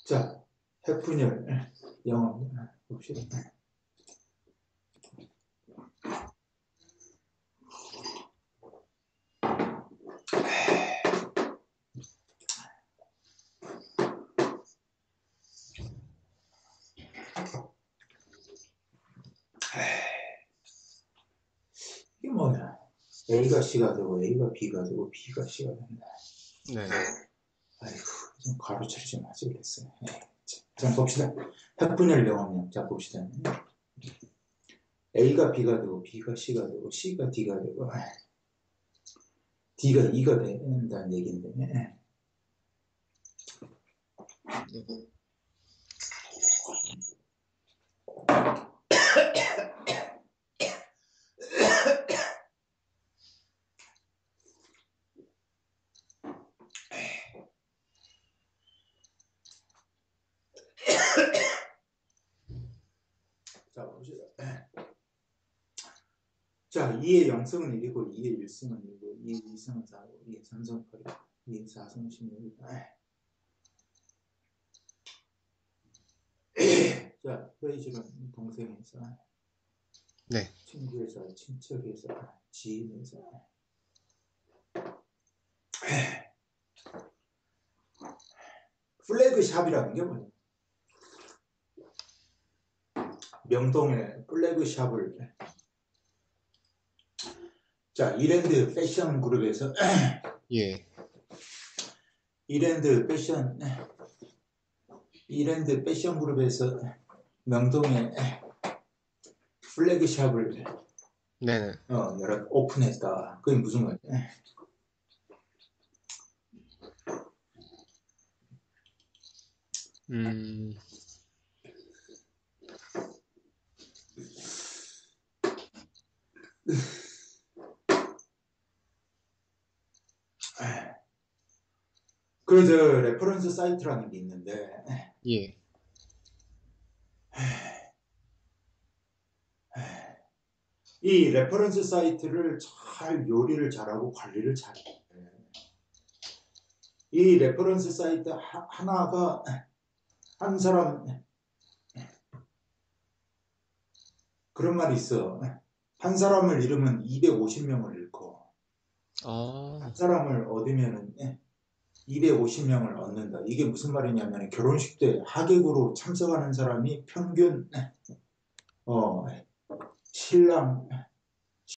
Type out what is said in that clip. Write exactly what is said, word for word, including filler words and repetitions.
자, 해fun열 영어 봅시다. 이게 뭐야? A가 C가 되고 A가 B가 되고 B가 C가 된다. 네. 아이고, 좀 가로처리 좀 하지 그랬어요. 자, 자, 봅시다. 해fun열 영어명. 자, 봅시다. A가 B가 되고 B가 C가 되고 C가 D가 되고 D가 E가 된다는 얘기인데 자, 봅시다. 자, 이의 영승은 일이고 이의 일승은 일이고 이의 이승은 사고 이의 삼승은 팔이고 이의 사승은 십육이다. 자, 회의실은 동생에서 네. 친구에서 친척에서 지인에서 플래그샵이라는 게 뭐냐? 명동에 플래그샵을 자, 이랜드 패션 그룹에서 예. 이랜드 패션 이랜드 패션 그룹에서 명동에 플래그샵을 네네. 어, 여러 오픈했다. 그게 무슨 말이야? 음. 그래서 레퍼런스 사이트라는 게 있는데 예. 이 레퍼런스 사이트를 잘 요리를 잘하고 관리를 잘해. 이 레퍼런스 사이트 하, 하나가 한 사람 그런 말이 있어. 한 사람을 잃으면 이백오십 명을 잃고 아. 한 사람을 얻으면 이백오십 명을 얻는다. 이게 무슨 말이냐면 결혼식 때 하객으로 참석하는 사람이 평균 어, 신랑